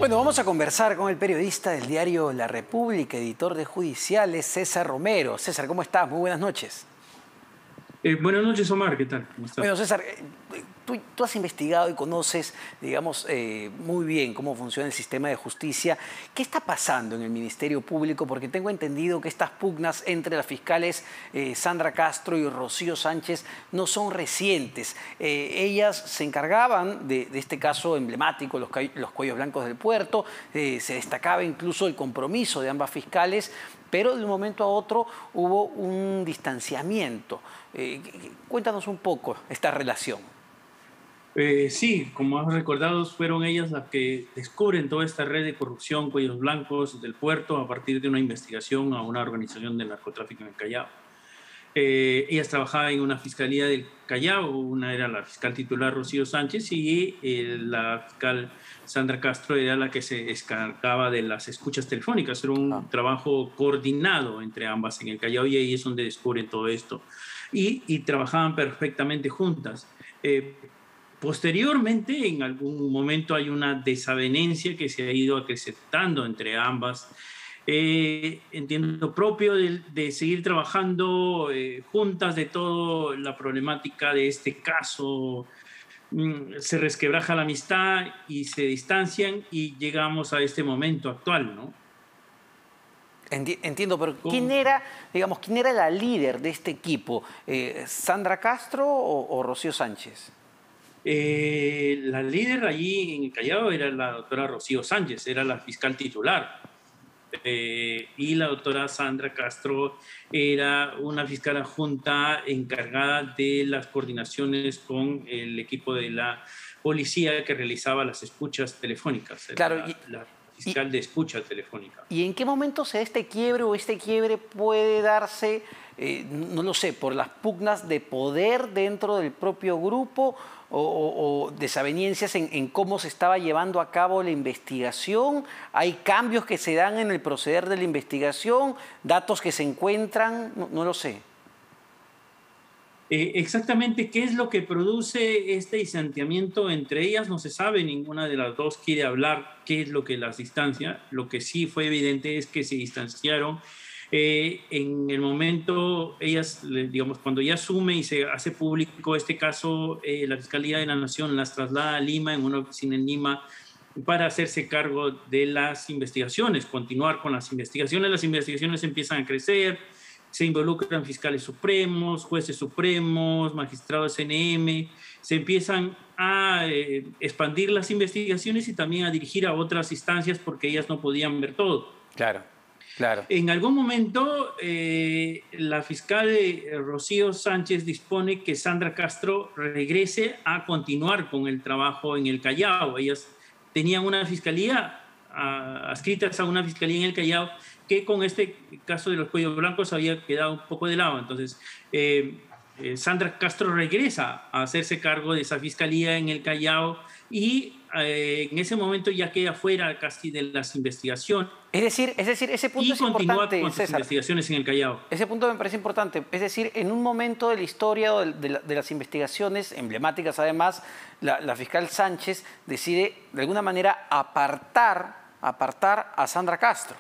Bueno, vamos a conversar con el periodista del diario La República, editor de Judiciales, César Romero. César, ¿cómo estás? Muy buenas noches. Buenas noches, Omar. ¿Qué tal? ¿Cómo estás? Bueno, César, tú has investigado y conoces, digamos, muy bien cómo funciona el sistema de justicia. ¿Qué está pasando en el Ministerio Público? Porque tengo entendido que estas pugnas entre las fiscales Sandra Castro y Rocío Sánchez no son recientes. Ellas se encargaban de este caso emblemático, los cuellos blancos del puerto. Se destacaba incluso el compromiso de ambas fiscales, pero de un momento a otro hubo un distanciamiento. Cuéntanos un poco esta relación. Sí, como has recordado, fueron ellas las que descubren toda esta red de corrupción, cuellos blancos del puerto a partir de una investigación a una organización de narcotráfico en el Callao. Ellas trabajaban en una fiscalía del Callao, una era la fiscal titular Rocío Sánchez y la fiscal Sandra Castro era la que se encargaba de las escuchas telefónicas. Era un trabajo coordinado entre ambas en el Callao y ahí es donde descubren todo esto. Y trabajaban perfectamente juntas. Posteriormente, en algún momento hay una desavenencia que se ha ido acrecentando entre ambas. Entiendo propio de seguir trabajando juntas de toda la problemática de este caso. Se resquebraja la amistad y se distancian y llegamos a este momento actual, ¿no? Entiendo, pero ¿quién era la líder de este equipo? ¿Sandra Castro o Rocío Sánchez? La líder allí en el Callao era la doctora Rocío Sánchez, era la fiscal titular. Y la doctora Sandra Castro era una fiscal adjunta encargada de las coordinaciones con el equipo de la policía que realizaba las escuchas telefónicas. Claro, la fiscal de escucha telefónica. ¿Y en qué momento se da este quiebre o este quiebre puede darse, no lo sé, por las pugnas de poder dentro del propio grupo o desavenencias en cómo se estaba llevando a cabo la investigación? ¿Hay cambios que se dan en el proceder de la investigación? ¿Datos que se encuentran? No lo sé. Exactamente qué es lo que produce este distanciamiento entre ellas no se sabe, ninguna de las dos quiere hablar qué es lo que las distancia. Lo que sí fue evidente es que se distanciaron en el momento, ellas, digamos, cuando ya asume y se hace público este caso, la Fiscalía de la Nación las traslada a Lima, en una oficina en Lima, para hacerse cargo de las investigaciones, continuar con las investigaciones empiezan a crecer, se involucran fiscales supremos, jueces supremos, magistrados CNM, se empiezan a expandir las investigaciones y también a dirigir a otras instancias porque ellas no podían ver todo. Claro, claro. En algún momento, la fiscal Rocío Sánchez dispone que Sandra Castro regrese a continuar con el trabajo en el Callao. Ellas tenían una fiscalía, adscritas a una fiscalía en el Callao, que con este caso de los cuellos blancos había quedado un poco de lado. Entonces, Sandra Castro regresa a hacerse cargo de esa fiscalía en el Callao y en ese momento ya queda fuera casi de las investigaciones. Es decir, ese punto es importante, y continúa con sus César. investigaciones en el Callao. Ese punto me parece importante. Es decir, en un momento de la historia de las investigaciones, emblemáticas además, la fiscal Sánchez decide de alguna manera apartar a Sandra Castro.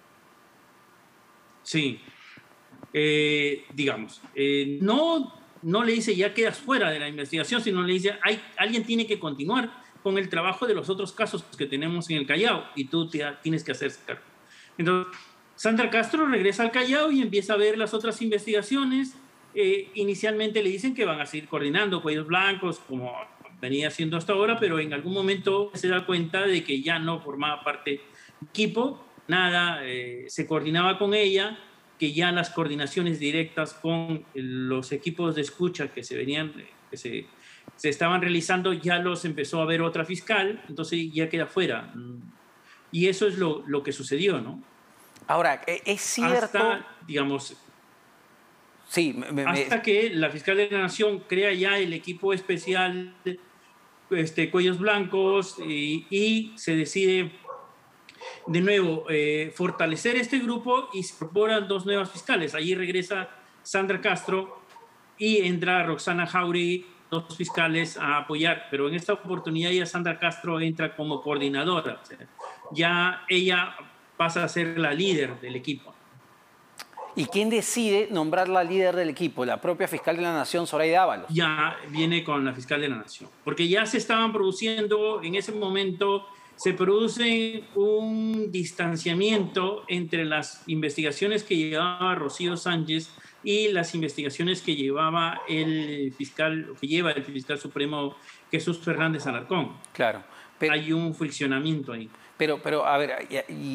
Sí, digamos, no le dice ya quedas fuera de la investigación, sino le dice alguien tiene que continuar con el trabajo de los otros casos que tenemos en el Callao y tú tienes que hacerse cargo. Entonces, Sandra Castro regresa al Callao y empieza a ver las otras investigaciones. Inicialmente le dicen que van a seguir coordinando cuellos blancos como venía haciendo hasta ahora, pero en algún momento se da cuenta de que ya no formaba parte del equipo, nada, se coordinaba con ella, que ya las coordinaciones directas con los equipos de escucha que se estaban realizando ya los empezó a ver otra fiscal, entonces ya queda fuera. Y eso es lo que sucedió, ¿no? Ahora, es cierto... Hasta, digamos... Sí, hasta que la fiscal de la Nación crea ya el equipo especial Cuellos Blancos y se decide de nuevo fortalecer este grupo y se incorporan dos nuevas fiscales. Allí regresa Sandra Castro y entra Roxana Jauregui, dos fiscales a apoyar, pero en esta oportunidad ya Sandra Castro entra como coordinadora. O sea, ya ella pasa a ser la líder del equipo. ¿Y quién decide nombrar la líder del equipo? La propia fiscal de la Nación, Zoraida Ábalos. Ya viene con la fiscal de la Nación, porque ya se estaban produciendo, en ese momento se produce un distanciamiento entre las investigaciones que llevaba Rocío Sánchez y las investigaciones que llevaba el fiscal supremo Jesús Fernández Alarcón. Claro. Hay un friccionamiento ahí. Pero a ver,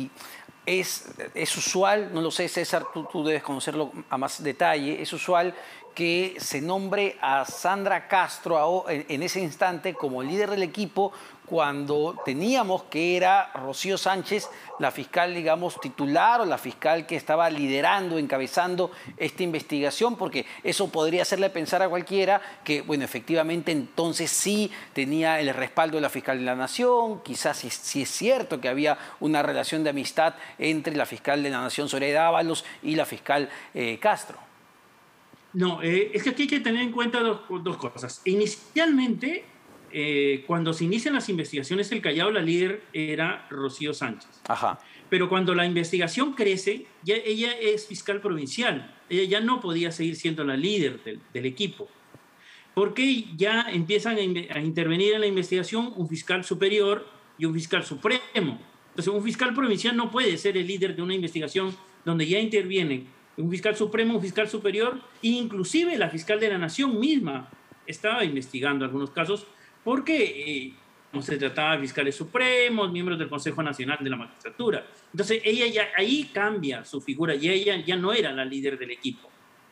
es usual, no lo sé, César, tú debes conocerlo a más detalle, es usual que se nombre a Sandra Castro en ese instante como líder del equipo cuando teníamos que era Rocío Sánchez la fiscal, digamos, titular o la fiscal que estaba liderando, encabezando esta investigación, porque eso podría hacerle pensar a cualquiera que, bueno, efectivamente entonces sí tenía el respaldo de la fiscal de la Nación, quizás sí es cierto que había una relación de amistad entre la fiscal de la Nación, Zoraida Ábalos, y la fiscal Castro. No, es que aquí hay que tener en cuenta dos cosas. Inicialmente, cuando se inician las investigaciones del Callao, la líder era Rocío Sánchez. Ajá. Pero cuando la investigación crece, ya ella es fiscal provincial. Ella ya no podía seguir siendo la líder del equipo. Porque ya empiezan a intervenir en la investigación un fiscal superior y un fiscal supremo. Entonces, un fiscal provincial no puede ser el líder de una investigación donde ya intervienen un fiscal supremo, un fiscal superior, e inclusive la fiscal de la Nación misma estaba investigando algunos casos porque no se trataba de fiscales supremos, miembros del Consejo Nacional de la Magistratura. Entonces ella ya ahí cambia su figura y ella ya no era la líder del equipo.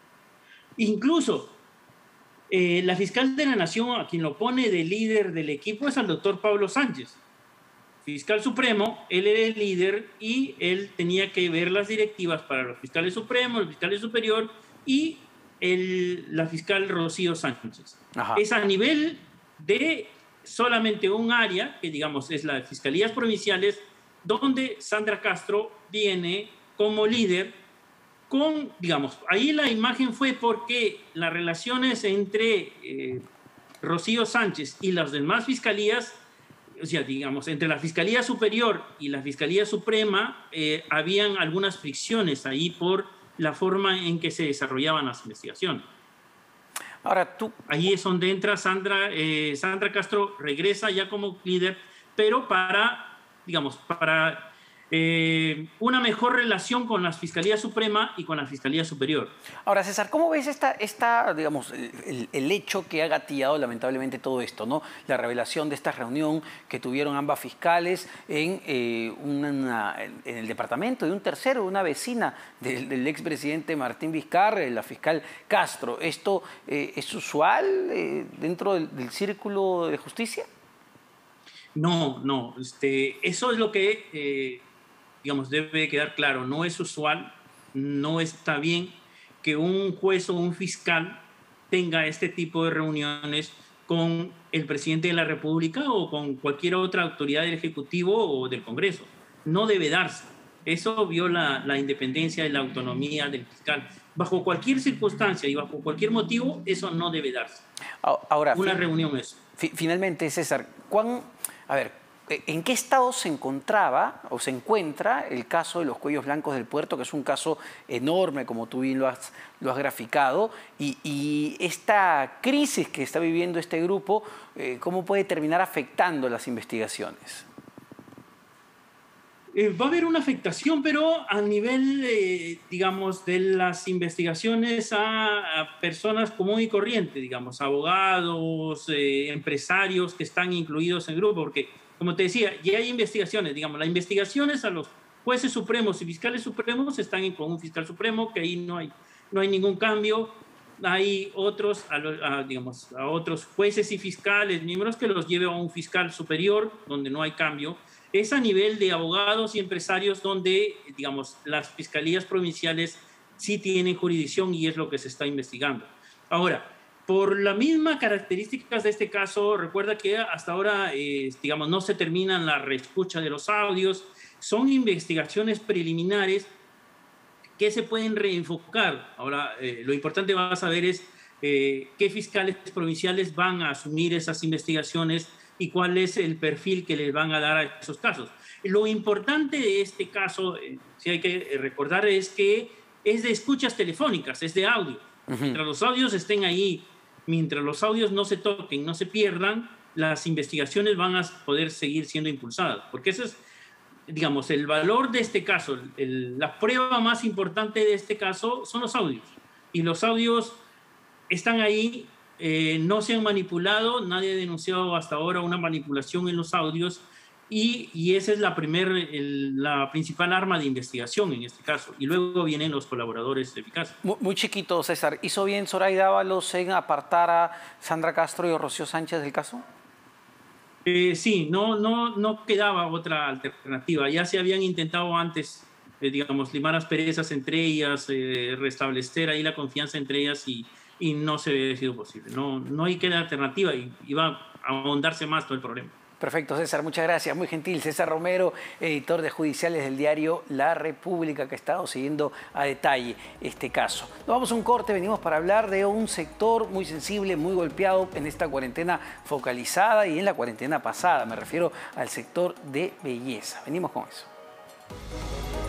Incluso la fiscal de la Nación, a quien lo pone de líder del equipo, es al doctor Pablo Sánchez. Fiscal supremo, él era el líder y él tenía que ver las directivas para los fiscales supremos, el fiscal superior y la fiscal Rocío Sánchez. Ajá. Es a nivel de solamente un área, que digamos es las fiscalías provinciales, donde Sandra Castro viene como líder con, digamos, ahí la imagen fue porque las relaciones entre Rocío Sánchez y las demás fiscalías, o sea, digamos, entre la Fiscalía Superior y la Fiscalía Suprema, habían algunas fricciones ahí por la forma en que se desarrollaban las investigaciones. Ahora ahí es donde entra Sandra Castro, regresa ya como líder, pero para, digamos, para una mejor relación con la Fiscalía Suprema y con la Fiscalía Superior. Ahora, César, ¿cómo ves digamos, el hecho que ha gatillado lamentablemente todo esto, ¿no? La revelación de esta reunión que tuvieron ambas fiscales en el departamento de un tercero, una vecina del expresidente Martín Vizcarra, la fiscal Castro. ¿Esto es usual dentro del círculo de justicia? No. Eso es lo que... digamos, debe quedar claro, no es usual, no está bien que un juez o un fiscal tenga este tipo de reuniones con el presidente de la República o con cualquier otra autoridad del Ejecutivo o del Congreso. No debe darse. Eso viola la independencia y la autonomía del fiscal. Bajo cualquier circunstancia y bajo cualquier motivo, eso no debe darse. Ahora, una reunión es. Finalmente, César, ¿en qué estado se encontraba o se encuentra el caso de los cuellos blancos del puerto, que es un caso enorme, como tú bien lo has graficado, y esta crisis que está viviendo este grupo, cómo puede terminar afectando las investigaciones? Va a haber una afectación, pero a nivel, digamos, de las investigaciones a personas común y corriente, digamos, abogados, empresarios que están incluidos en el grupo, porque, como te decía, ya hay investigaciones, digamos, las investigaciones a los jueces supremos y fiscales supremos están con un fiscal supremo, que ahí no hay ningún cambio. Hay otros, digamos, a otros jueces y fiscales, miembros que los lleve a un fiscal superior, donde no hay cambio. Es a nivel de abogados y empresarios donde, digamos, las fiscalías provinciales sí tienen jurisdicción y es lo que se está investigando. Ahora, por las mismas características de este caso, recuerda que hasta ahora, digamos, no se terminan la reescucha de los audios, son investigaciones preliminares que se pueden reenfocar. Ahora, lo importante va a saber es qué fiscales provinciales van a asumir esas investigaciones y cuál es el perfil que les van a dar a esos casos. Lo importante de este caso, si hay que recordar, es que es de escuchas telefónicas, es de audio. Mientras los audios estén ahí, mientras los audios no se toquen, no se pierdan, las investigaciones van a poder seguir siendo impulsadas, porque ese es, digamos, el valor de este caso. La prueba más importante de este caso son los audios, y los audios están ahí, no se han manipulado, nadie ha denunciado hasta ahora una manipulación en los audios, y esa es la principal arma de investigación en este caso. Y luego vienen los colaboradores eficaces. Muy chiquito, César. ¿Hizo bien Zoraida Ábalos en apartar a Sandra Castro y a Rocío Sánchez del caso? Sí, no quedaba otra alternativa. Ya se habían intentado antes, digamos, limar asperezas entre ellas, restablecer ahí la confianza entre ellas, y no se había sido posible. No hay que dar alternativa, y va a ahondarse más todo el problema. Perfecto, César, muchas gracias. Muy gentil. César Romero, editor de Judiciales del diario La República, que ha estado siguiendo a detalle este caso. Nos vamos a un corte, venimos para hablar de un sector muy sensible, muy golpeado en esta cuarentena focalizada y en la cuarentena pasada. Me refiero al sector de belleza. Venimos con eso.